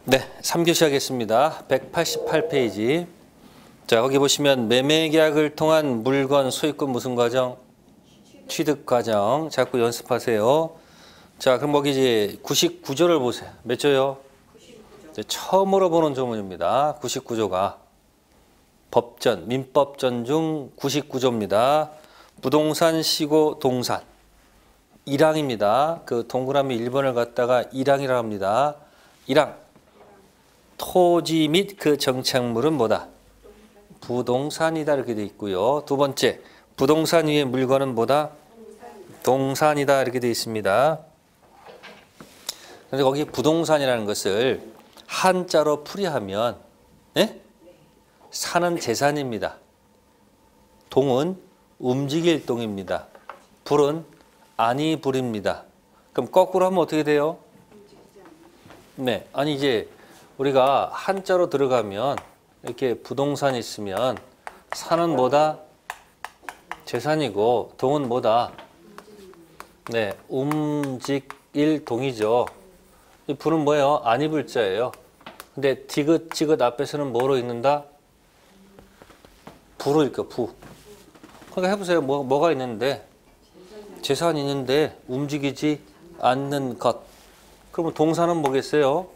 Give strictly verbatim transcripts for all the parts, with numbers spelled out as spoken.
네, 삼 교시 하겠습니다. 백팔십팔 페이지. 자, 거기 보시면 매매계약을 통한 물건 소유권 무슨 과정? 취득 과정. 자꾸 연습하세요. 자, 그럼 거기 이제 구십구 조를 보세요. 몇 조요? 이제 처음으로 보는 조문입니다. 구십구 조가. 법전, 민법전 중 구십구 조입니다. 부동산, 시고, 동산. 일 항입니다. 그 동그라미 일 번을 갖다가 일 항이라고 합니다. 일 항. 토지 및 그 정착물은 뭐다? 부동산이다 이렇게 돼 있고요. 두 번째, 부동산 위의 물건은 뭐다? 동산이다 이렇게 돼 있습니다. 그런데 거기 부동산이라는 것을 한자로 풀이하면 네? 사는 재산입니다. 동은 움직일 동입니다. 불은 아니 불입니다. 그럼 거꾸로 하면 어떻게 돼요? 네, 아니 이제 우리가 한자로 들어가면 이렇게 부동산이 있으면 산은 뭐다? 재산이고 동은 뭐다? 네, 움직일 동이죠. 이 불은 뭐예요? 아니 불자예요. 근데 디귿지긋 앞에서는 뭐로 읽는다? 부로 읽어, 부. 그러니까 해보세요. 뭐, 뭐가 있는데? 재산이 있는데 움직이지 않는 것. 그러면 동사는 뭐겠어요?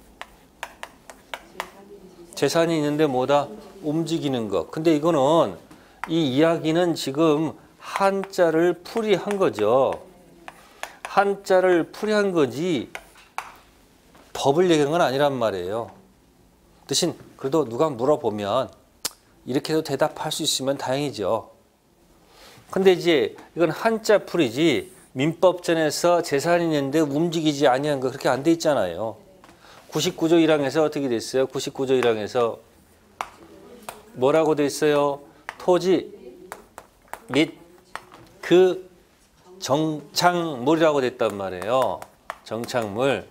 재산이 있는데 뭐다? 움직이는 것. 근데 이거는 이 이야기는 지금 한자를 풀이한 거죠. 한자를 풀이한 거지 법을 얘기한 건 아니란 말이에요. 대신 그래도 누가 물어보면 이렇게 해도 대답할 수 있으면 다행이죠. 근데 이제 이건 한자 풀이지 민법전에서 재산이 있는데 움직이지 아니한 거 그렇게 안 돼 있잖아요. 구십구 조 일 항에서 어떻게 돼 있어요? 구십구 조 일 항에서 뭐라고 돼 있어요? 토지 및 그 정착물이라고 됐단 말이에요. 정착물.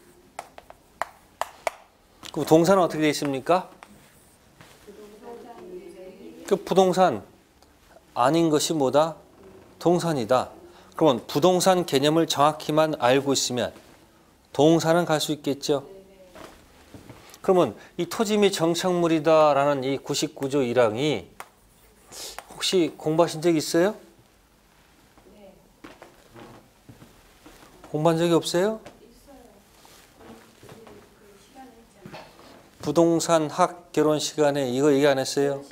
그럼 동사는 어떻게 돼 있습니까? 그 부동산 아닌 것이 뭐다? 동산이다. 그러면 부동산 개념을 정확히만 알고 있으면 동사는 갈 수 있겠죠. 그러면 이 토지 및 정착물이다라는 이 구십구 조 일 항이 혹시 공부하신 적 있어요? 네. 공부한 적이 없어요? 있어요. 부동산 학 결혼 시간에 이거 얘기 안 했어요?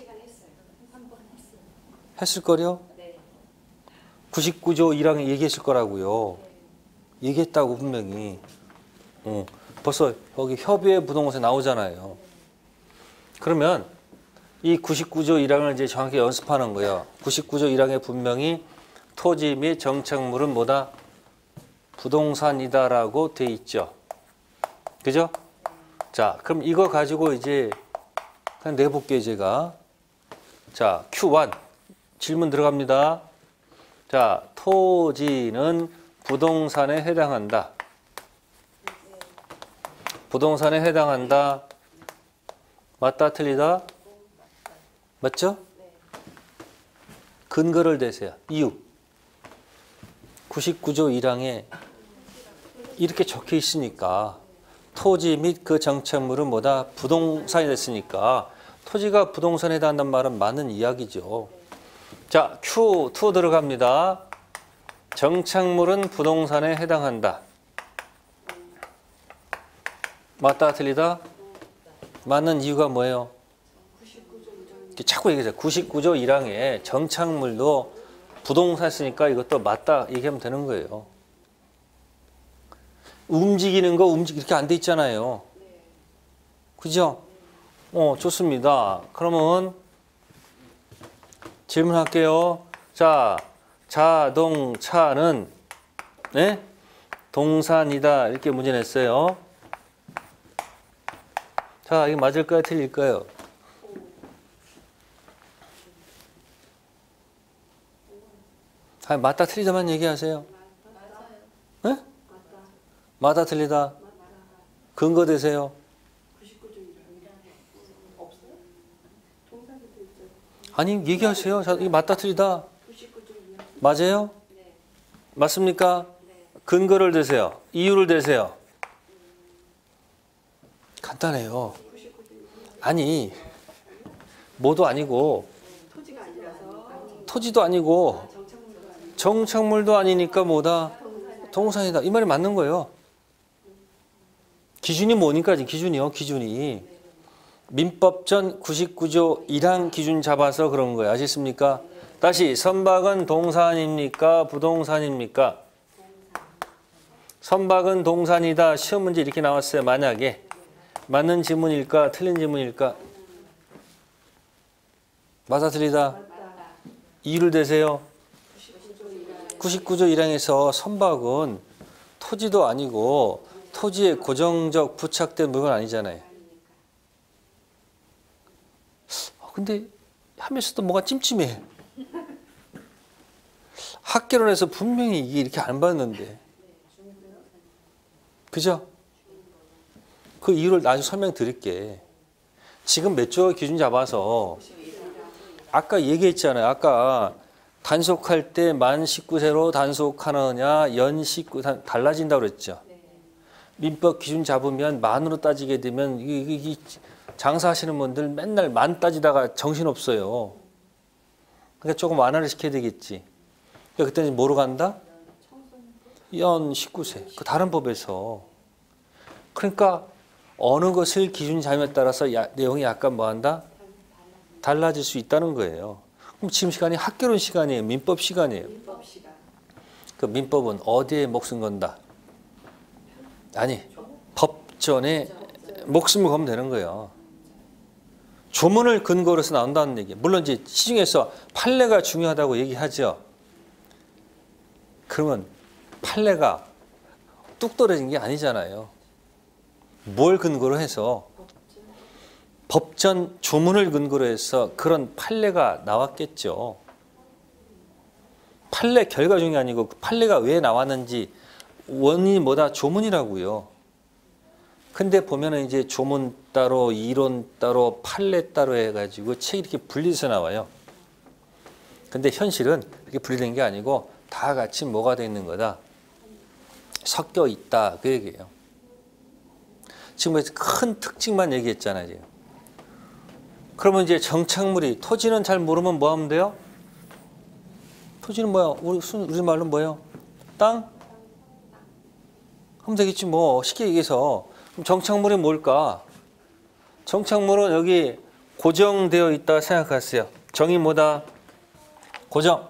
했을 거요? 네. 구십구 조 일 항에 얘기했을 거라고요. 네. 얘기했다고 분명히. 어, 벌써 여기 협의회 부동산 나오잖아요. 그러면 이 구십구 조 일 항을 이제 정확히 연습하는 거예요. 구십구 조 일 항에 분명히 토지 및 정착물은 뭐다? 부동산이다라고 돼 있죠. 그죠? 자, 그럼 이거 가지고 이제 그냥 내볼게요, 제가. 자, 큐 원. 질문 들어갑니다. 자, 토지는 부동산에 해당한다. 부동산에 해당한다. 맞다, 틀리다? 맞죠? 근거를 대세요. 이유. 구십구 조 일 항에 이렇게 적혀 있으니까 토지 및 그 정착물은 뭐다? 부동산이 됐으니까 토지가 부동산에 해당한다는 말은 맞는 이야기죠. 자, 큐 투 들어갑니다. 정착물은 부동산에 해당한다. 맞다, 틀리다? 맞는 이유가 뭐예요? 자꾸 얘기하세요. 구십구 조 일 항에 정착물도 부동산 쓰니까 이것도 맞다 얘기하면 되는 거예요. 움직이는 거 움직 이렇게 안 돼 있잖아요. 그죠? 어, 좋습니다. 그러면 질문할게요. 자, 자동차는 네? 동산이다 이렇게 문제 냈어요. 자, 이게 맞을까요? 틀릴까요? 아, 맞다 틀리다만 얘기하세요. 네? 맞다 틀리다. 근거 되세요. 아니 얘기하세요. 자, 이게 맞다 틀리다. 맞아요? 맞습니까? 근거를 대세요. 이유를 대세요. 간단해요. 아니, 뭐도 아니고 토지도 아니고 정착물도 아니니까 뭐다? 동산이다. 이 말이 맞는 거예요. 기준이 뭐니까 기준이요. 기준이. 민법전 구십구 조 일 항 기준 잡아서 그런 거예요. 아시겠습니까? 다시 선박은 동산입니까? 부동산입니까? 선박은 동산이다. 시험 문제 이렇게 나왔어요. 만약에 맞는 지문일까? 틀린 지문일까? 맞아 틀리다? 이유를 대세요. 구십구 조 일 항에서 선박은 토지도 아니고 토지에 고정적 부착된 물건 아니잖아요. 근데 하면서도 뭐가 찜찜해. 학개론에서 분명히 이게 이렇게 안 봤는데. 그죠? 그 이유를 나중에 설명드릴게. 지금 몇 조 기준 잡아서 아까 얘기했잖아요. 아까 단속할 때 만 십구 세로 단속하느냐 연 십구 달라진다고 그랬죠. 민법 기준 잡으면 만으로 따지게 되면 이, 이, 이 장사하시는 분들 맨날 만 따지다가 정신없어요. 그러니까 조금 완화를 시켜야 되겠지. 그러니까 그때는 뭐로 간다? 연 십구 세. 그 다른 법에서. 그러니까 어느 것을 기준 잡음에 따라서 야, 내용이 약간 뭐한다? 달라질 수 있다는 거예요. 그럼 지금 시간이 학개론 시간이에요. 민법 시간이에요. 그 민법은 어디에 목숨 건다? 아니, 법전에 목숨을 걸면 되는 거예요. 조문을 근거로 해서 나온다는 얘기. 물론 이제 시중에서 판례가 중요하다고 얘기하죠. 그러면 판례가 뚝 떨어진 게 아니잖아요. 뭘 근거로 해서? 법전 조문을 근거로 해서 그런 판례가 나왔겠죠. 판례 결과 중이 아니고 판례가 왜 나왔는지 원인이 뭐다? 조문이라고요. 근데 보면은 이제 조문 따로 이론 따로 판례 따로 해가지고 책이 이렇게 분리해서 나와요. 근데 현실은 이렇게 분리된 게 아니고 다 같이 뭐가 돼 있는 거다? 섞여 있다. 그 얘기예요. 지금 큰 특징만 얘기했잖아요. 지금. 그러면 이제 정착물이 토지는 잘 모르면 뭐 하면 돼요? 토지는 뭐야? 우리 우리 말로 뭐예요? 땅? 하면 되겠지 뭐. 쉽게 얘기해서. 그럼 정착물이 뭘까? 정착물은 여기 고정되어 있다 생각하세요. 정이 뭐다? 고정.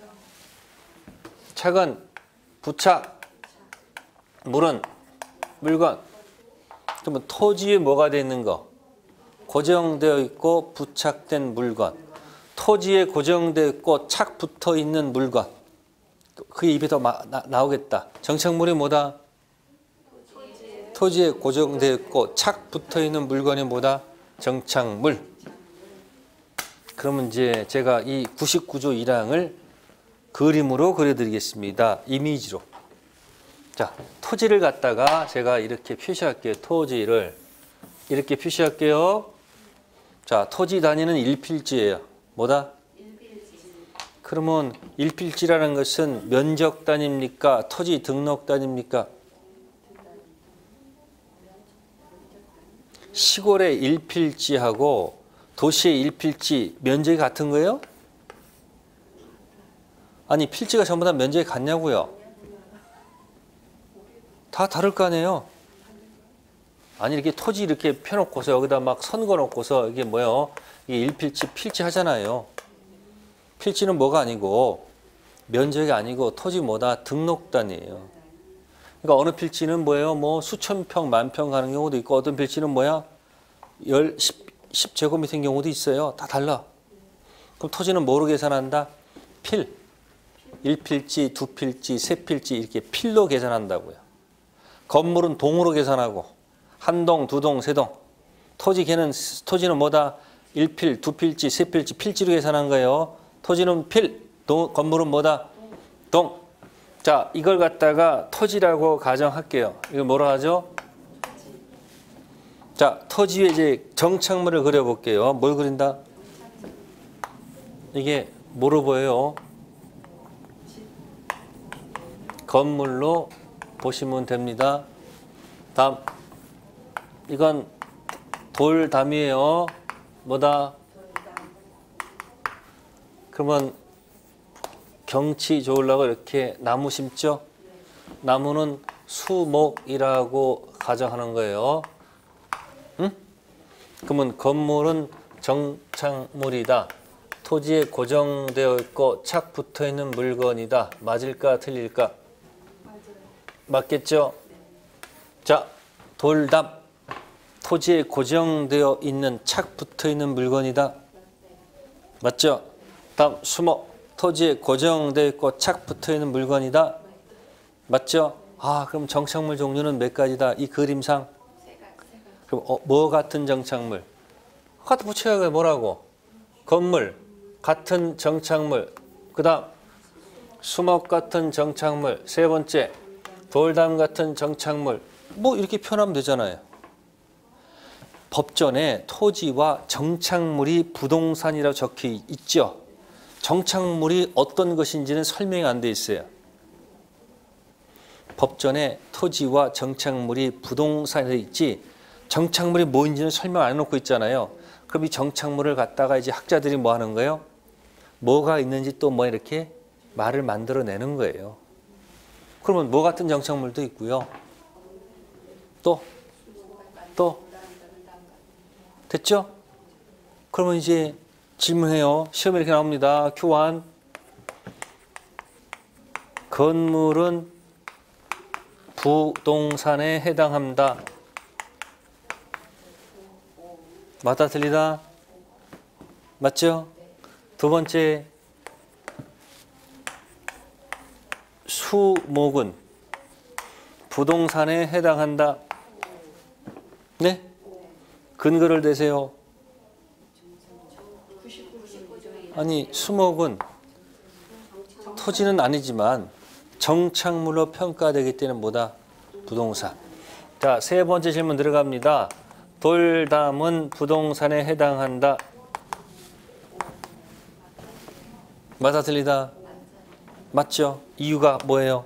착은 부착. 물은 물건. 그러면 토지에 뭐가 되어 있는 거? 고정되어 있고 부착된 물건. 토지에 고정되어 있고 착 붙어 있는 물건. 그게 입에 더 마, 나, 나오겠다. 정착물이 뭐다? 토지에 고정되어 있고 착 붙어 있는 물건이 뭐다? 정착물. 그러면 이제 제가 이 구십구 조 일 항을 그림으로 그려드리겠습니다. 이미지로. 자, 토지를 갖다가 제가 이렇게 표시할게요. 토지를 이렇게 표시할게요. 자, 토지 단위는 일필지예요. 뭐다? 일필지. 그러면 일필지라는 것은 면적 단위입니까? 토지 등록 단위입니까? 시골의 일필지하고 도시의 일필지 면적이 같은 거예요? 아니, 필지가 전부 다 면적이 같냐고요? 다 다를 거 아니에요? 아니, 이렇게 토지 이렇게 펴놓고서 여기다 막 선 거놓고서 이게 뭐예요? 이게 일필지, 필지 하잖아요. 필지는 뭐가 아니고 면적이 아니고 토지 뭐다? 등록 단위예요. 그러니까 어느 필지는 뭐예요? 뭐 수천 평, 만 평 가는 경우도 있고 어떤 필지는 뭐야? 열, 십 제곱미터인 경우도 있어요. 다 달라. 그럼 토지는 뭐로 계산한다? 필. 일필지, 두필지, 세필지 이렇게 필로 계산한다고요. 건물은 동으로 계산하고 한 동, 두 동, 세 동. 토지 걔는 토지는 뭐다? 일필, 두필지, 세필지, 필지로 계산한 거예요. 토지는 필, 동, 건물은 뭐다? 동. 자, 이걸 갖다가 토지라고 가정할게요. 이걸 뭐라 하죠? 자, 토지 위에 이제 정착물을 그려볼게요. 뭘 그린다? 이게 뭐로 보여요? 건물로 보시면 됩니다. 다음, 이건 돌담이에요. 뭐다? 그러면 경치 좋으려고 이렇게 나무 심죠? 나무는 수목이라고 가정하는 거예요. 응? 그러면 건물은 정착물이다. 토지에 고정되어 있고 착 붙어 있는 물건이다. 맞을까 틀릴까? 맞아요. 맞겠죠? 네. 자, 돌담. 토지에 고정되어 있는 착 붙어 있는 물건이다. 네. 맞죠? 다음 수목. 토지에 고정되어 있고 착 붙어 있는 물건이다. 네. 맞죠? 아, 그럼 정착물 종류는 몇 가지다? 이 그림상? 세 가지. 그럼 어, 뭐 같은 정착물? 갖다 붙여야 뭐라고? 건물. 같은 정착물, 그 다음 수목 같은 정착물, 세 번째 돌담 같은 정착물, 뭐 이렇게 표현하면 되잖아요. 법전에 토지와 정착물이 부동산이라고 적혀 있죠. 정착물이 어떤 것인지는 설명이 안 돼 있어요. 법전에 토지와 정착물이 부동산이라고 있지 정착물이 뭐인지는 설명 안 해놓고 있잖아요. 그럼 이 정착물을 갖다가 이제 학자들이 뭐 하는 거예요? 뭐가 있는지 또 뭐 이렇게 말을 만들어내는 거예요. 그러면 뭐 같은 정착물도 있고요. 또, 또, 됐죠? 그러면 이제 질문해요. 시험에 이렇게 나옵니다. 큐 원. 건물은 부동산에 해당한다. 맞다 틀리다? 맞죠? 두 번째, 수목은 부동산에 해당한다. 네? 근거를 대세요. 아니, 수목은 토지는 아니지만 정착물로 평가되기 때문에 뭐다? 부동산. 자, 세 번째 질문 들어갑니다. 돌담은 부동산에 해당한다. 맞아 틀리다? 맞죠? 이유가 뭐예요?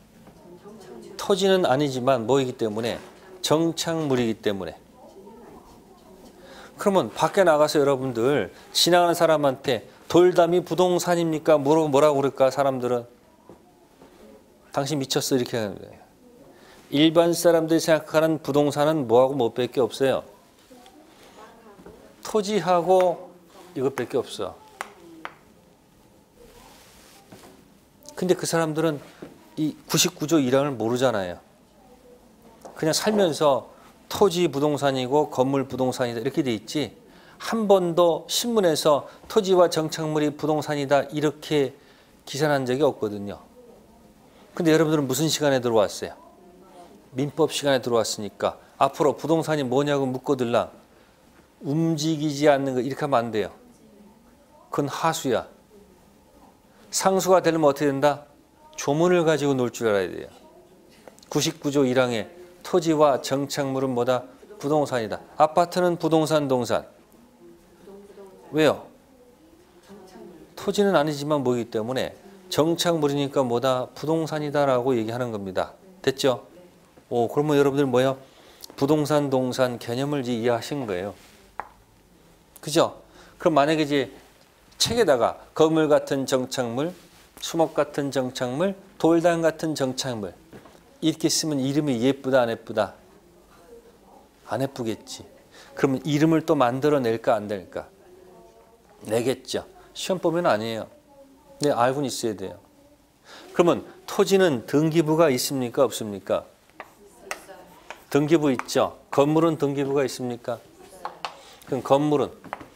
토지는 아니지만 뭐이기 때문에? 정착물이기 때문에. 그러면 밖에 나가서 여러분들 지나가는 사람한테 돌담이 부동산입니까? 뭐라고, 뭐라고 그럴까? 사람들은 당신 미쳤어 이렇게 하는 거예요. 일반 사람들이 생각하는 부동산은 뭐하고 뭐밖에 없어요. 토지하고 이것밖에 없어. 근데 그 사람들은 이 구십구 조 일 항을 모르잖아요. 그냥 살면서 토지 부동산이고 건물 부동산이다 이렇게 돼 있지 한 번도 신문에서 토지와 정착물이 부동산이다 이렇게 기사난 적이 없거든요. 근데 여러분들은 무슨 시간에 들어왔어요? 민법 시간에 들어왔으니까 앞으로 부동산이 뭐냐고 묻거들랑 움직이지 않는 거 이렇게 하면 안 돼요. 그건 하수야. 상수가 되려면 어떻게 된다? 조문을 가지고 놀 줄 알아야 돼요. 구십구 조 일 항에 토지와 정착물은 뭐다? 부동산이다. 아파트는 부동산 동산. 왜요? 토지는 아니지만 뭐이기 때문에 정착물이니까 뭐다? 부동산이다라고 얘기하는 겁니다. 됐죠? 오, 그러면 여러분들 뭐예요? 부동산 동산 개념을 이제 이해하신 거예요. 그죠? 그럼 만약에 이제 책에다가 건물 같은 정착물, 수목 같은 정착물, 돌담 같은 정착물 이렇게 쓰면 이름이 예쁘다 안 예쁘다? 안 예쁘겠지. 그러면 이름을 또 만들어낼까 안 될까? 내겠죠. 시험 보면 아니에요. 네, 알고는 있어야 돼요. 그러면 토지는 등기부가 있습니까 없습니까? 등기부 있죠. 건물은 등기부가 있습니까? 그럼 건물은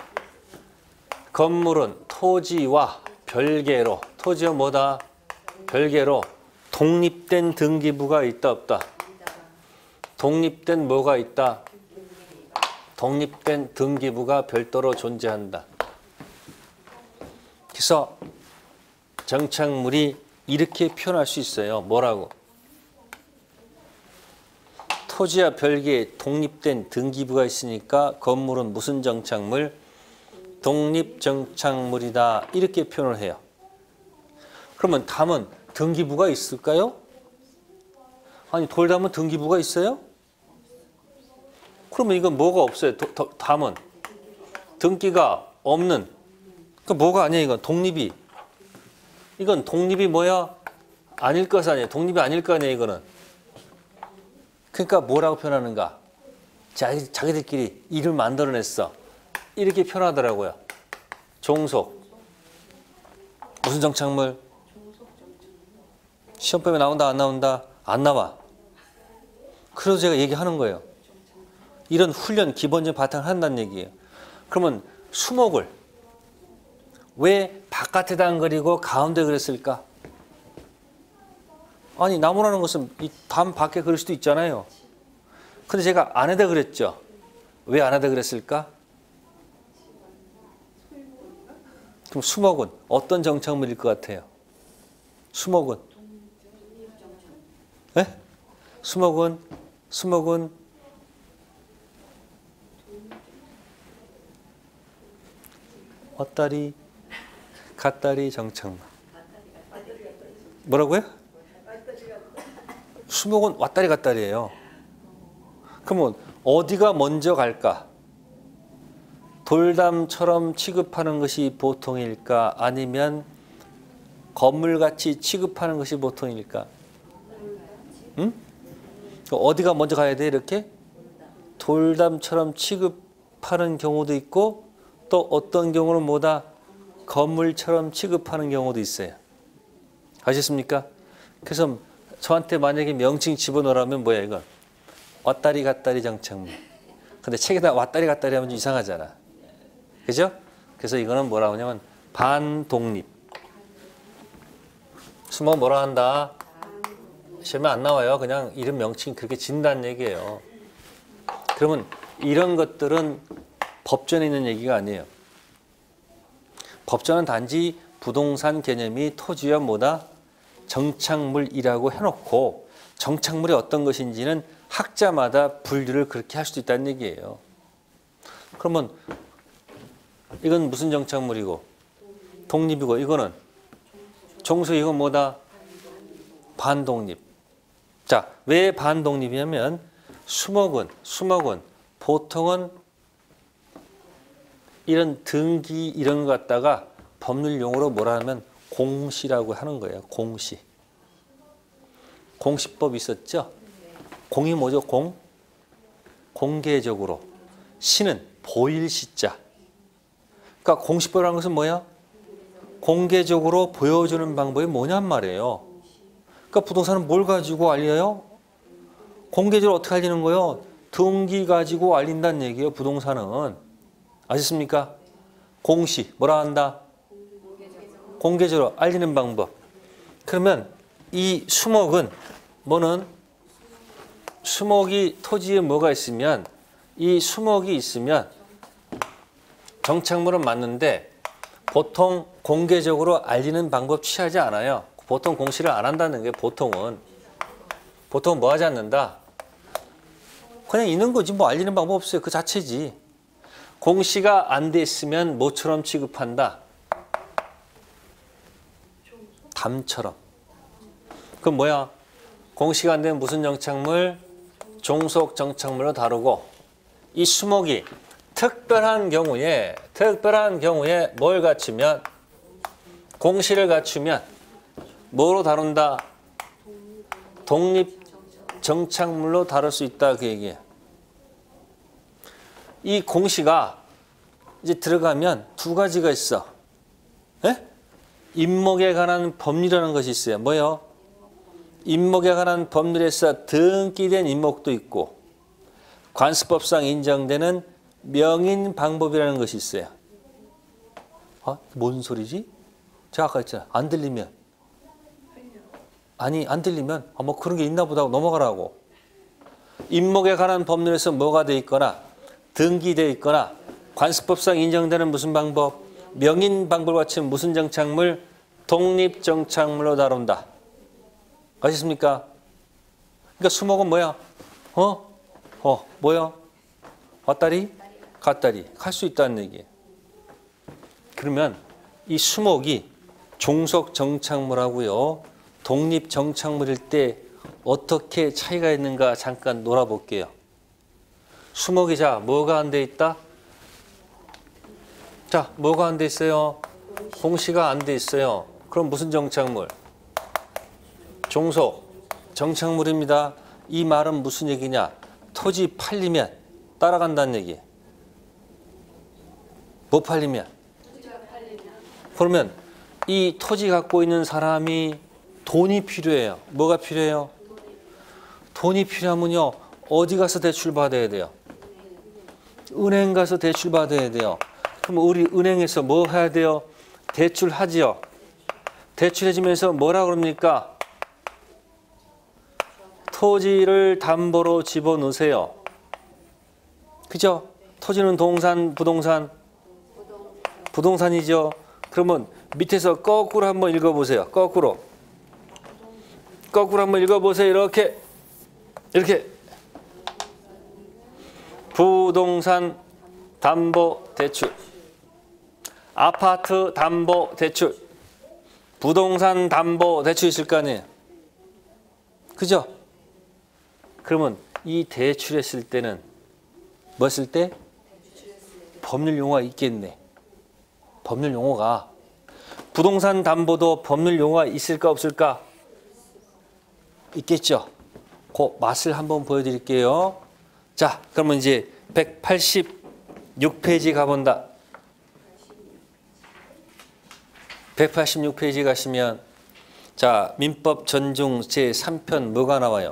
건물은 토지와 별개로 토지와 뭐다? 별개로 독립된 등기부가 있다 없다? 독립된 뭐가 있다? 독립된 등기부가 별도로 존재한다. 그래서 정착물이 이렇게 표현할 수 있어요. 뭐라고? 토지와 별개의 독립된 등기부가 있으니까 건물은 무슨 정착물? 독립정착물이다. 이렇게 표현을 해요. 그러면 담은 등기부가 있을까요? 아니 돌담은 등기부가 있어요? 그러면 이건 뭐가 없어요? 도, 도, 담은 등기가 없는. 그 뭐가 아니야 이건 독립이. 이건 독립이 뭐야? 아닐 것 아니에요. 독립이 아닐 거 아니에요 이거는. 그러니까 뭐라고 표현하는가? 자기, 자기들끼리 이름을 만들어냈어. 이렇게 표현하더라고요. 종속. 무슨 정착물? 시험범위 나온다 안 나온다? 안 나와. 그래서 제가 얘기하는 거예요. 이런 훈련 기본적인 바탕을 한다는 얘기예요. 그러면 수목을 왜 바깥에다 안 그리고 가운데 그렸을까? 아니 나무라는 것은 이 담 밖에 그릴 수도 있잖아요. 근데 제가 안에다 그렸죠. 왜 안에다 그랬을까? 그럼 수목은 어떤 정착물일 것 같아요? 수목은? 네? 수목은? 수목은? 왔다리, 갔다리 정착물. 뭐라고요? 수목은 왔다리 갔다리예요. 그러면 어디가 먼저 갈까? 돌담처럼 취급하는 것이 보통일까? 아니면 건물같이 취급하는 것이 보통일까? 응? 어디가 먼저 가야 돼 이렇게? 돌담처럼 취급하는 경우도 있고 또 어떤 경우는 뭐다? 건물처럼 취급하는 경우도 있어요. 아셨습니까? 그래서 저한테 만약에 명칭 집어넣으라면 뭐야 이건? 왔다리 갔다리 정착물. 근데 책에다 왔다리 갔다리 하면 좀 이상하잖아. 그죠? 그래서 이거는 뭐라고 하냐면 반독립. 수목 뭐라 한다? 시험에 안 나와요. 그냥 이름 명칭 그렇게 진다는 얘기예요. 그러면 이런 것들은 법전에 있는 얘기가 아니에요. 법전은 단지 부동산 개념이 토지와 뭐다? 정착물이라고 해놓고 정착물이 어떤 것인지는 학자마다 분류를 그렇게 할 수도 있다는 얘기예요. 그러면 이건 무슨 정착물이고 독립이고 이거는 종소 이건 뭐다? 반독립. 자, 왜 반독립이냐면 수목은 수목은 보통은 이런 등기 이런 거 갖다가 법률 용어로 뭐라 하면 공시라고 하는 거예요. 공시. 공시법 있었죠? 공이 뭐죠? 공? 공개적으로. 시는 보일 시자. 그러니까 공시법이라는 것은 뭐야? 공개적으로 보여주는 방법이 뭐냔 말이에요. 그러니까 부동산은 뭘 가지고 알려요? 공개적으로 어떻게 알리는 거예요? 등기 가지고 알린다는 얘기예요. 부동산은. 아셨습니까? 공시. 뭐라 한다? 공개적으로 알리는 방법. 그러면 이 수목은 뭐는 수목이 토지에 뭐가 있으면 이 수목이 있으면 정착물은 맞는데 보통 공개적으로 알리는 방법 취하지 않아요. 보통 공시를 안 한다는 게 보통은 보통 뭐 하지 않는다? 그냥 있는 거지 뭐 알리는 방법 없어요. 그 자체지. 공시가 안 돼 있으면 뭐처럼 취급한다? 담처럼. 그럼 뭐야? 공시가 안 되면 무슨 정착물? 종속 정착물로 다루고 이 수목이 특별한 경우에 특별한 경우에 뭘 갖추면 공시를 갖추면 뭐로 다룬다? 독립 정착물로 다룰 수 있다 그 얘기예요. 이 공시가 이제 들어가면 두 가지가 있어. 에? 임목에 관한 법률이라는 것이 있어요. 뭐요? 임목에 관한 법률에서 등기된 임목도 있고 관습법상 인정되는 명인 방법이라는 것이 있어요. 아, 뭔 소리지? 제가 아까 했잖아. 안 들리면. 아니, 안 들리면 아, 뭐 그런 게 있나 보다 하고 넘어가라고. 임목에 관한 법률에서 뭐가 돼 있거나 등기되어 있거나 관습법상 인정되는 무슨 방법? 명인 방법과 같이 무슨 정착물? 독립정착물로 다룬다. 아시습니까? 그러니까 수목은 뭐야? 어? 어, 뭐야? 왔다리? 갔다리. 갈 수 있다는 얘기예요. 그러면 이 수목이 종속정착물하고요. 독립정착물일 때 어떻게 차이가 있는가 잠깐 놀아볼게요. 수목이 자 뭐가 안 돼 있다? 자 뭐가 안 돼 있어요? 공시가 안 돼 있어요. 그럼 무슨 정착물? 종속 정착물입니다. 이 말은 무슨 얘기냐? 토지 팔리면 따라간다는 얘기. 못 팔리면. 그러면 이 토지 갖고 있는 사람이 돈이 필요해요. 뭐가 필요해요? 돈이 필요하면요. 어디 가서 대출 받아야 돼요? 은행 가서 대출 받아야 돼요. 그럼 우리 은행에서 뭐 해야 돼요? 대출 하지요. 대출해주면서 뭐라 그럽니까? 토지를 담보로 집어넣으세요. 그죠? 토지는 동산, 부동산? 부동산이죠. 그러면 밑에서 거꾸로 한번 읽어보세요. 거꾸로. 거꾸로 한번 읽어보세요. 이렇게. 이렇게. 부동산 담보 대출. 아파트 담보 대출. 부동산 담보 대출 있을 거 아니에요. 그죠? 그러면 이 대출했을 때는 뭐 했을 때? 법률 용어가 있겠네. 법률 용어가. 부동산 담보도 법률 용어가 있을까 없을까? 있겠죠. 그 맛을 한번 보여드릴게요. 자, 그러면 이제 백팔십육 페이지 가본다. 백팔십육 페이지 가시면 자, 민법 전중 제삼 편 뭐가 나와요?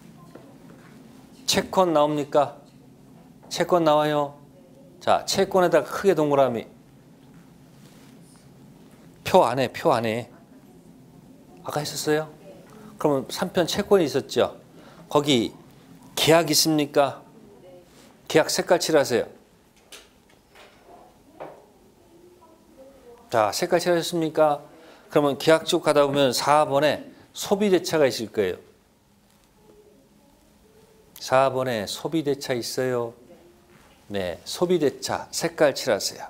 채권 나옵니까? 채권 나와요. 자, 채권에다가 크게 동그라미. 표 안에, 표 안에. 아까 했었어요? 그러면 삼 편 채권이 있었죠? 거기 계약 있습니까? 계약 색깔 칠하세요. 자, 색깔 칠하셨습니까? 그러면 계약 쭉 가다 보면 사 번에 소비대차가 있을 거예요. 사 번에 소비대차 있어요. 네, 소비대차 색깔 칠하세요.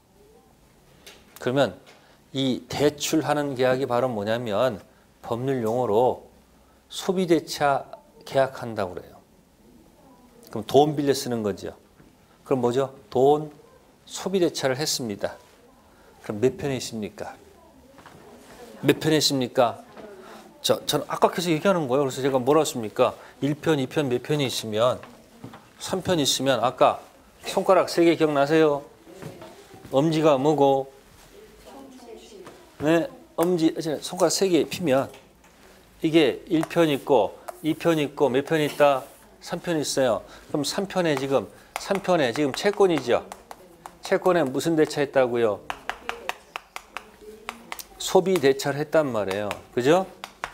그러면 이 대출하는 계약이 바로 뭐냐면 법률 용어로 소비대차 계약한다고 그래요. 그럼 돈 빌려 쓰는 거죠. 그럼 뭐죠? 돈 소비대차를 했습니다. 그럼 몇 편에 있습니까? 몇 편에 있습니까? 저, 저는 아까 계속 얘기하는 거예요. 그래서 제가 뭐라 했습니까? 일 편, 이 편 몇 편이 있으면 삼 편 있으면 아까 손가락 세 개 기억나세요? 엄지가 뭐고? 네, 엄지, 손가락 세 개 피면 이게 일 편 있고 이 편 있고 몇 편 있다? 삼 편 있어요. 그럼 삼 편에 지금 삼 편에 지금 채권이죠. 채권에 무슨 대차 했다고요? 소비 대차를 했단 말이에요. 그죠?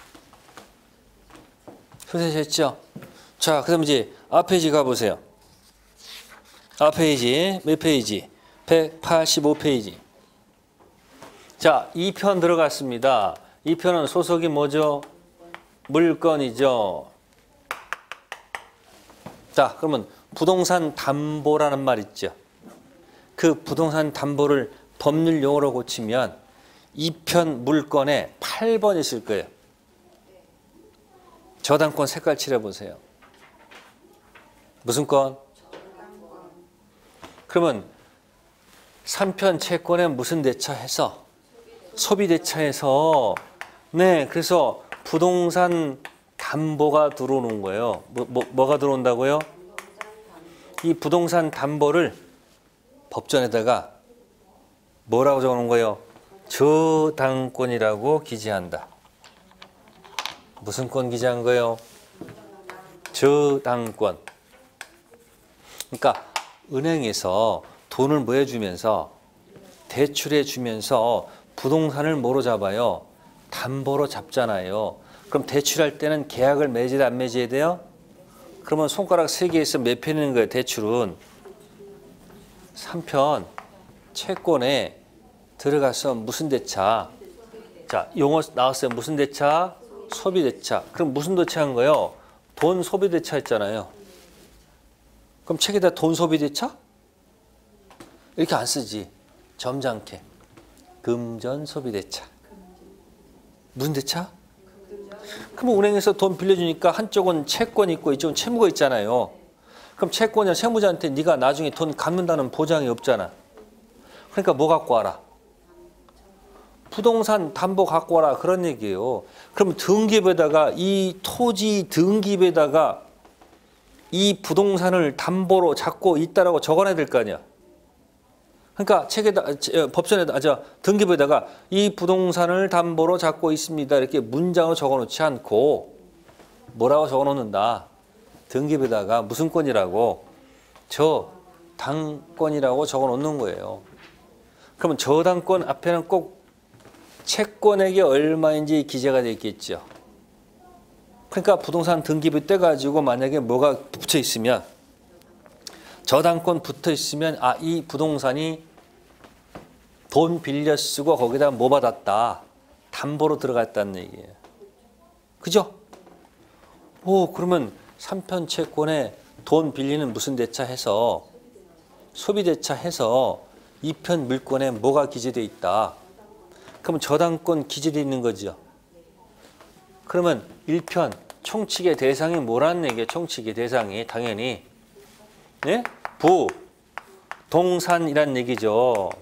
소개하셨죠? 자, 그럼 이제 앞 페이지 가보세요. 앞 페이지 몇 페이지? 백팔십오 페이지. 자, 이 편 들어갔습니다. 이 편은 소속이 뭐죠? 물건이죠. 자, 그러면 부동산 담보라는 말 있죠. 그 부동산 담보를 법률 용어로 고치면 이 편 물건에 팔 번 있을 거예요. 저당권 색깔 칠해보세요. 무슨 건? 그러면 삼 편 채권에 무슨 대차 해서? 소비 대차해서 네, 그래서 부동산 담보가 들어오는 거예요. 뭐, 뭐, 뭐가 들어온다고요? 이 부동산 담보를 법전에다가 뭐라고 적어놓은 거예요? 저당권이라고 기재한다. 무슨 권 기재한 거예요? 저당권. 그러니까 은행에서 돈을 뭐 해주면서 대출해 주면서 부동산을 뭐로 잡아요? 담보로 잡잖아요. 그럼 대출할 때는 계약을 맺어야 안 맺어야 돼요? 그러면 손가락 세 개에서 몇 편인 거예요? 대출은 삼 편 채권에 들어가서 무슨 대차? 자, 용어 나왔어요. 무슨 대차? 소비 대차. 그럼 무슨 대차 한 거예요? 돈 소비 대차 했잖아요. 그럼 책에다 돈 소비 대차? 이렇게 안 쓰지. 점잖게. 금전 소비 대차. 무슨 대차? 그럼 은행에서 돈 빌려주니까 한쪽은 채권 있고 이쪽은 채무가 있잖아요. 그럼 채권이나 채무자한테 네가 나중에 돈 갚는다는 보장이 없잖아. 그러니까 뭐 갖고 와라? 부동산 담보 갖고 와라 그런 얘기예요. 그럼 등기부에다가 이 토지 등기부에다가 이 부동산을 담보로 잡고 있다라고 적어놔야 될 거 아니야. 그러니까 책에다 법전에다 아, 저 등기부에다가 이 부동산을 담보로 잡고 있습니다 이렇게 문장으로 적어놓지 않고 뭐라고 적어놓는다. 등기부에다가 무슨 권이라고 저 당권이라고 적어놓는 거예요. 그러면 저당권 앞에는 꼭 채권액이 얼마인지 기재가 되어 있겠죠. 그러니까 부동산 등기부 떼가지고 만약에 뭐가 붙어 있으면 저당권 붙어 있으면 아, 이 부동산이 돈 빌려 쓰고 거기다 뭐 받았다. 담보로 들어갔다는 얘기예요. 그죠? 오, 그러면 삼 편 채권에 돈 빌리는 무슨 대차 해서 소비 대차 해서 이 편 물권에 뭐가 기재되어 있다. 그러면 저당권 기재되어 있는 거죠. 그러면 일 편 총칙의 대상이 뭐라는 얘기예요? 총칙의 대상이 당연히 네? 부, 동산이란 얘기죠.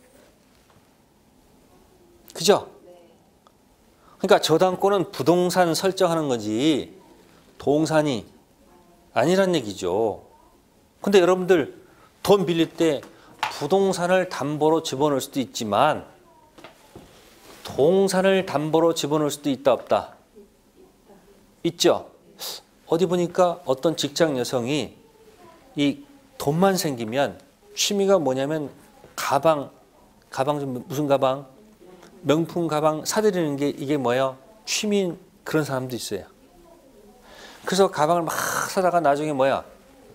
그죠? 그러니까 저당권은 부동산 설정하는 거지 동산이 아니란 얘기죠. 근데 여러분들 돈 빌릴 때 부동산을 담보로 집어넣을 수도 있지만 동산을 담보로 집어넣을 수도 있다 없다? 있죠. 어디 보니까 어떤 직장 여성이 이 돈만 생기면 취미가 뭐냐면 가방, 가방 좀 무슨 가방? 명품 가방 사들이는 게 이게 뭐예요? 취미인 그런 사람도 있어요. 그래서 가방을 막 사다가 나중에 뭐야?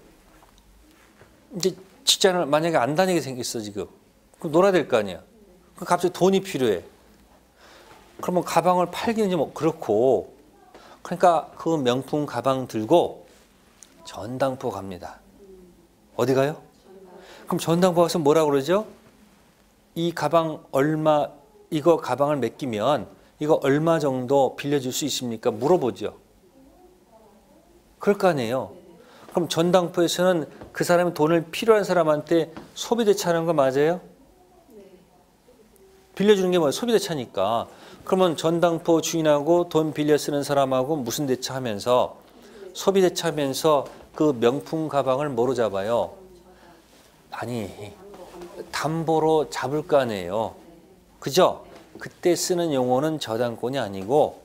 이제 직장을 만약에 안 다니게 생겼어 지금. 그럼 놀아야 될 거 아니야. 그럼 갑자기 돈이 필요해. 그러면 가방을 팔기는 좀 그렇고 그러니까 그 명품 가방 들고 전당포 갑니다. 어디 가요? 그럼 전당포 가서 뭐라고 그러죠? 이 가방 얼마 이거 가방을 맡기면 이거 얼마 정도 빌려줄 수 있습니까? 물어보죠. 그럴 거 아니에요. 그럼 전당포에서는 그 사람이 돈을 필요한 사람한테 소비대차하는 거 맞아요? 빌려주는 게 뭐예요? 소비대차니까. 그러면 전당포 주인하고 돈 빌려 쓰는 사람하고 무슨 대차하면서 소비대차하면서 그 명품 가방을 뭐로 잡아요? 아니 담보로 잡을 거 아니에요. 그죠? 그때 쓰는 용어는 저당권이 아니고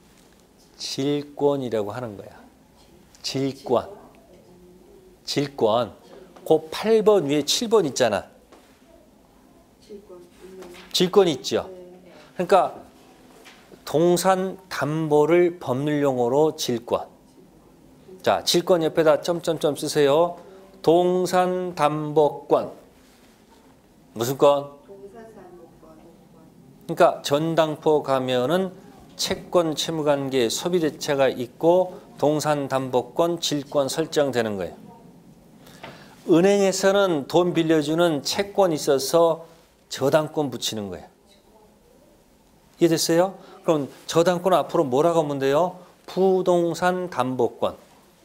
질권이라고 하는 거야. 질권. 질권. 그 팔 번 위에 칠 번 있잖아. 질권 있죠. 그러니까 동산 담보를 법률 용어로 질권. 자, 질권 옆에다 점점점 쓰세요. 동산 담보권. 무슨 권? 그러니까 전당포 가면은 채권 채무관계 소비대차가 있고 동산 담보권 질권 설정되는 거예요. 은행에서는 돈 빌려주는 채권 있어서 저당권 붙이는 거예요. 이해됐어요? 그럼 저당권 앞으로 뭐라고 하면 돼요? 부동산 담보권.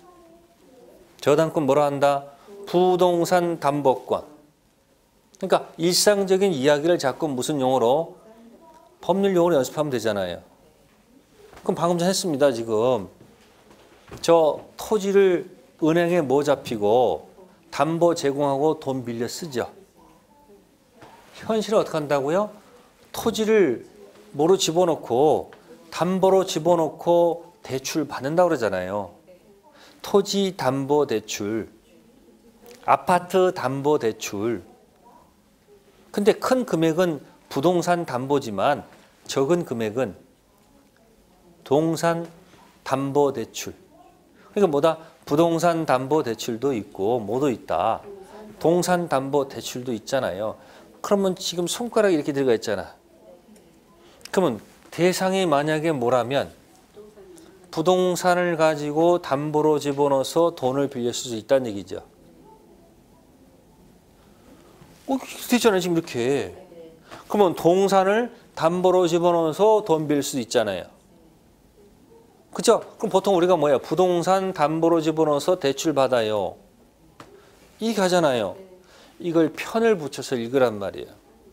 저당권 뭐라 한다? 부동산 담보권. 그러니까 일상적인 이야기를 자꾸 무슨 용어로? 법률 용어로 연습하면 되잖아요. 그럼 방금 전 했습니다. 지금 저 토지를 은행에 뭐 잡히고 담보 제공하고 돈 빌려 쓰죠. 현실은 어떻게 한다고요? 토지를 뭐로 집어넣고 담보로 집어넣고 대출 받는다고 그러잖아요. 토지 담보 대출, 아파트 담보 대출. 근데 큰 금액은 부동산 담보지만 적은 금액은 동산 담보 대출. 그러니까 뭐다? 부동산 담보 대출도 있고 뭐도 있다. 동산 담보 대출도 있잖아요. 그러면 지금 손가락이 이렇게 들어가 있잖아. 그러면 대상이 만약에 뭐라면 부동산을 가지고 담보로 집어넣어서 돈을 빌릴 수 있다는 얘기죠. 어, 되잖아요. 지금 이렇게. 그러면 동산을 담보로 집어넣어서 돈 빌릴 수 있잖아요. 그죠? 그럼 보통 우리가 뭐야? 부동산 담보로 집어넣어서 대출 받아요. 이게 하잖아요. 이걸 편을 붙여서 읽으란 말이에요.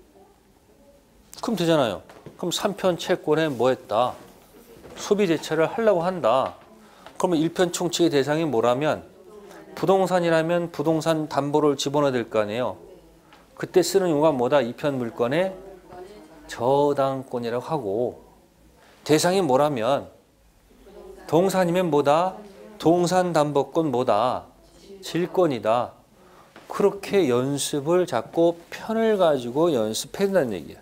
그럼 되잖아요. 그럼 삼 편 채권에 뭐 했다? 소비 대체를 하려고 한다. 그러면 일 편 총칙의 대상이 뭐라면 부동산이라면 부동산 담보를 집어넣어야 될 거 아니에요. 그때 쓰는 용어가 뭐다? 이 편 물건의 저당권이라고 하고, 대상이 뭐라면 동산이면 뭐다? 동산담보권 뭐다? 질권이다. 그렇게 연습을 자꾸 편을 가지고 연습해야 된다는 얘기야.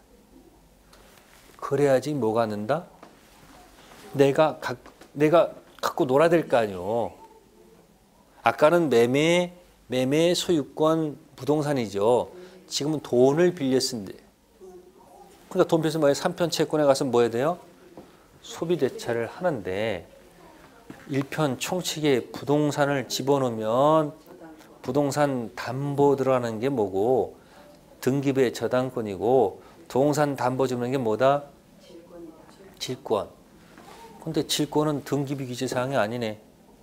그래야지 뭐가 는다? 내가, 가, 내가 갖고 놀아야 될 거 아니오. 아까는 매매, 매매 소유권 부동산이죠. 지금은 돈을 빌려 쓴대. 그러니까 돈 빌려서 뭐예요? 삼 편 채권에 가서 뭐 해야 돼요? 소비 대차를 하는데 일 편 총칙에 부동산을 집어넣으면 부동산 담보 들어가는 게 뭐고 등기부의 저당권이고 부동산 담보 집는 게 뭐다? 질권. 근데 질권은 등기부 기재사항이 아니네.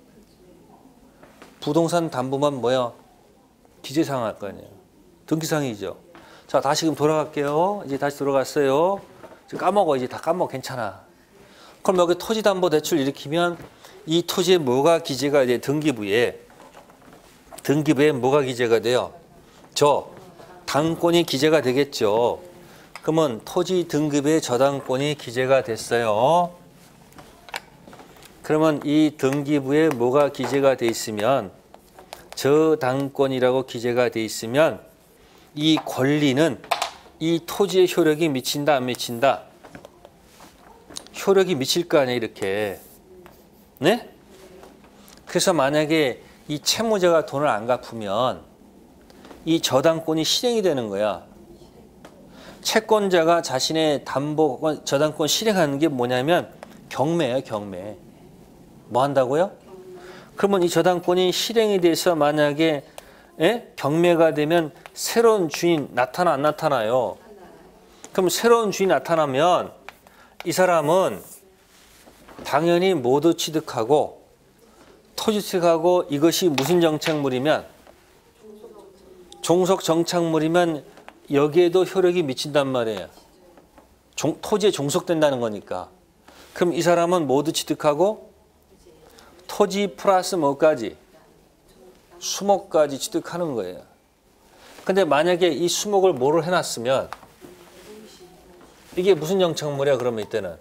부동산 담보만 뭐야? 기재사항 할 거 아니에요. 등기사항이죠. 자, 다시 지금 돌아갈게요. 이제 다시 돌아갔어요. 지금 까먹어. 이제 다 까먹어. 괜찮아. 그럼 여기 토지담보대출 일으키면 이 토지에 뭐가 기재가 돼? 등기부에. 등기부에 뭐가 기재가 돼요? 저 당권이 기재가 되겠죠. 그러면 토지 등기부에 저당권이 기재가 됐어요. 그러면 이 등기부에 뭐가 기재가 돼 있으면 저당권이라고 기재가 돼 있으면 이 권리는 이 토지의 효력이 미친다 안 미친다? 효력이 미칠 거 아니에요, 이렇게. 네? 그래서 만약에 이 채무자가 돈을 안 갚으면 이 저당권이 실행이 되는 거야. 채권자가 자신의 담보 저당권 실행하는 게 뭐냐면 경매예요, 경매. 뭐 한다고요? 그러면 이 저당권이 실행이 돼서 만약에 예? 경매가 되면 새로운 주인 나타나 안 나타나요? 그럼 새로운 주인 나타나면 이 사람은 당연히 모두 취득하고 토지 취득하고 이것이 무슨 정착물이면 종속 정착물이면 여기에도 효력이 미친단 말이에요. 종, 토지에 종속된다는 거니까. 그럼 이 사람은 모두 취득하고 토지 플러스 뭐까지? 수목까지 취득하는 거예요. 근데 만약에 이 수목을 뭐로 해놨으면 이게 무슨 정착물이야? 그러면 이때는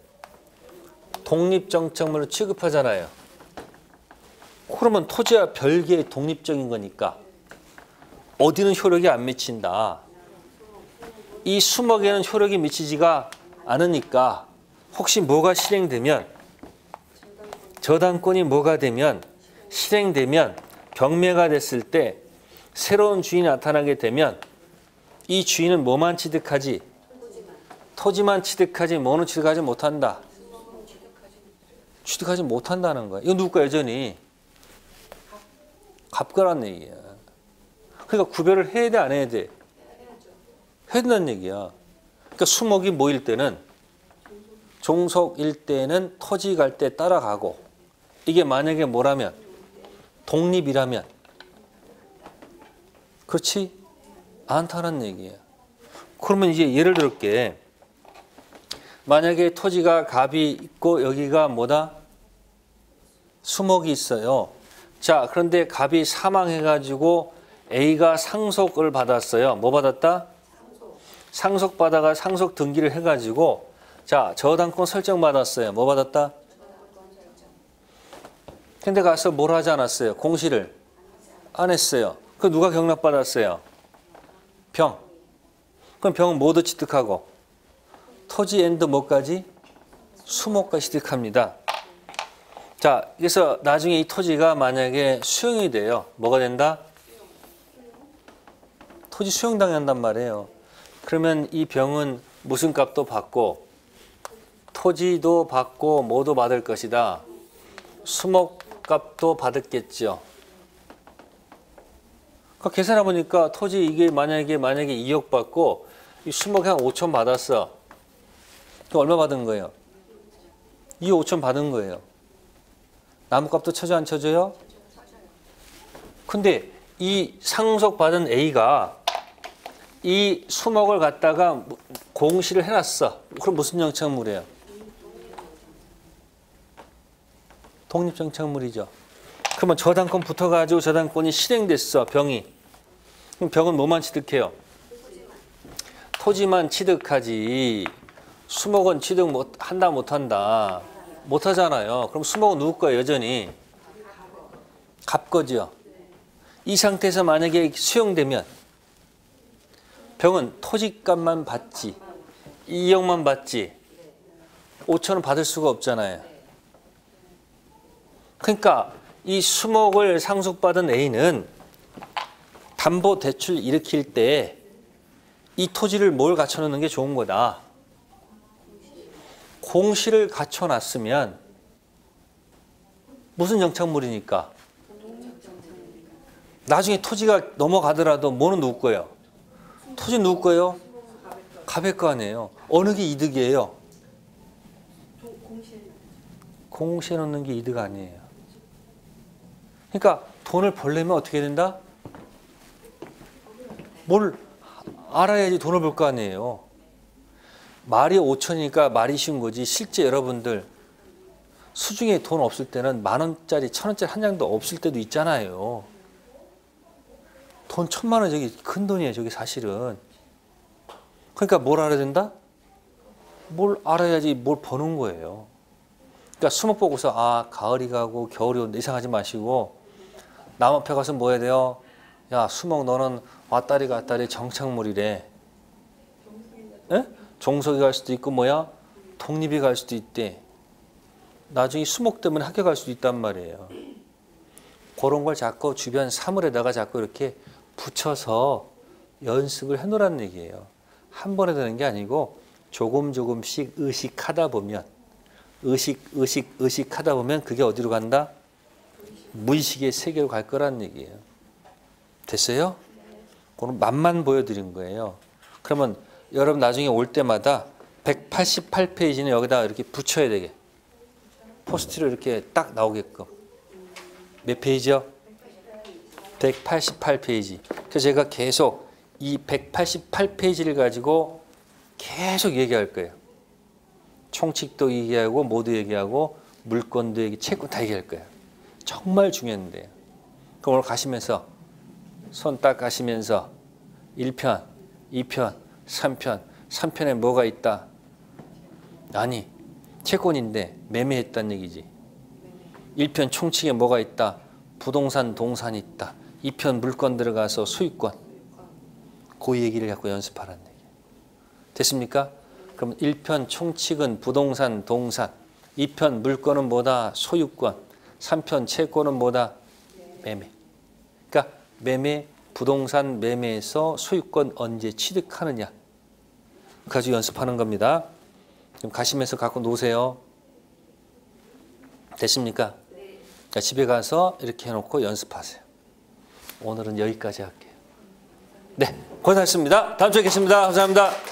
독립정착물을 취급하잖아요. 그러면 토지와 별개의 독립적인 거니까 어디는 효력이 안 미친다. 이 수목에는 효력이 미치지가 않으니까 혹시 뭐가 실행되면 저당권이 뭐가 되면 실행되면 경매가 됐을 때 새로운 주인이 나타나게 되면 이 주인은 뭐만 취득하지? 토지만 취득하지 뭐는 취득하지 못한다. 취득하지 못한다는 거야. 이거 누구가 여전히 갑거란 얘기야. 그러니까 구별을 해야 돼 안 해야 돼? 해야 된다는 얘기야. 그러니까 수목이 뭐일 때는 종속일 때는 토지 갈 때 따라가고 이게 만약에 뭐라면 독립이라면 그렇지 않다는 얘기야. 그러면 이제 예를 들게 만약에 토지가 갑이 있고 여기가 뭐다? 수목이 있어요. 자, 그런데 갑이 사망해가지고 A가 상속을 받았어요. 뭐 받았다? 상속 받아가 상속 등기를 해가지고 자, 저당권 설정 받았어요. 뭐 받았다? 근데 가서 뭘 하지 않았어요? 공시를 안 했어요. 그 누가 경락받았어요? 병. 그럼 병은 모두 취득하고 토지 앤드 뭐까지? 수목까지 취득합니다. 자, 그래서 나중에 이 토지가 만약에 수용이 돼요. 뭐가 된다? 토지 수용당한단 말이에요. 그러면 이 병은 무슨 값도 받고 토지도 받고 뭐도 받을 것이다. 수목값도 받았겠죠. 그 계산해 보니까 토지 이게 만약에 만약에 이억 받고 이 수목에 한 오천 받았어. 그 얼마 받은 거예요? 이억 오천 받은 거예요. 나무값도 쳐줘 안 쳐줘요? 근데 이 상속받은 A가 이 수목을 갖다가 공시를 해놨어. 그럼 무슨 영창물이에요? 독립영창물이죠. 그러면 저당권 붙어가지고 저당권이 실행됐어. 병이. 그럼 병은 뭐만 취득해요? 토지만 취득하지. 수목은 취득 못 한다 못한다. 못하잖아요. 그럼 수목은 누구 거예요? 여전히 갑 거죠. 이 상태에서 만약에 수용되면 병은 토지값만 받지, 이억만 받지, 오천은 받을 수가 없잖아요. 그러니까 이 수목을 상속받은 A는 담보대출 일으킬 때 이 토지를 뭘 갖춰놓는 게 좋은 거다. 공시를 갖춰놨으면 무슨 영창물이니까 나중에 토지가 넘어가더라도 뭐는 누구 거예요? 토지 누구 거예요? 갑의 거 아니에요. 어느 게 이득이에요? 공시해 놓는 게 이득 아니에요. 그러니까 돈을 벌려면 어떻게 된다? 뭘 알아야지 돈을 벌 거 아니에요. 말이 오천이니까 말이 쉬운 거지. 실제 여러분들 수중에 돈 없을 때는 만 원짜리, 천 원짜리 한 장도 없을 때도 있잖아요. 돈 천만 원 저기 큰 돈이에요. 저기 사실은. 그러니까 뭘 알아야 된다? 뭘 알아야지 뭘 버는 거예요. 그러니까 수목 보고서 아 가을이 가고 겨울이 온다 이상하지 마시고 남 앞에 가서 뭐 해야 돼요? 야 수목 너는 왔다리 갔다리 정착물이래. 에? 종석이 갈 수도 있고 뭐야? 독립이 갈 수도 있대. 나중에 수목 때문에 학교 갈 수도 있단 말이에요. 그런 걸 자꾸 주변 사물에다가 자꾸 이렇게 붙여서 연습을 해놓으라는 얘기예요. 한 번에 되는 게 아니고 조금 조금씩 의식하다 보면 의식, 의식, 의식하다 보면 그게 어디로 간다? 무의식의 세계로 갈 거라는 얘기예요. 됐어요? 그럼 맛만 보여드린 거예요. 그러면 여러분 나중에 올 때마다 백팔십팔 페이지는 여기다 이렇게 붙여야 되게. 포스트로 이렇게 딱 나오게끔. 몇 페이지요? 백팔십팔 페이지. 그래서 제가 계속 이 백팔십팔 페이지를 가지고 계속 얘기할 거예요. 총칙도 얘기하고 모두 얘기하고 물건도 얘기, 채권 다 얘기할 거예요. 정말 중요한데요. 그럼 오늘 가시면서 손 딱 가시면서 일 편, 이 편, 삼 편, 삼 편에 뭐가 있다? 아니, 채권인데 매매했다는 얘기지. 일 편 총칙에 뭐가 있다? 부동산, 동산이 있다. 이 편 물건 들어가서 소유권. 그 얘기를 갖고 연습하라는 얘기예요. 됐습니까? 그럼 일 편 총칙은 부동산, 동산. 이 편 물건은 뭐다? 소유권. 삼 편 채권은 뭐다? 매매. 그러니까 매매, 부동산 매매에서 소유권 언제 취득하느냐. 가지고 연습하는 겁니다. 지금 가시면서 갖고 노세요. 됐습니까? 자, 집에 가서 이렇게 해놓고 연습하세요. 오늘은 여기까지 할게요. 네, 고생하셨습니다. 다음 주에 뵙겠습니다. 감사합니다.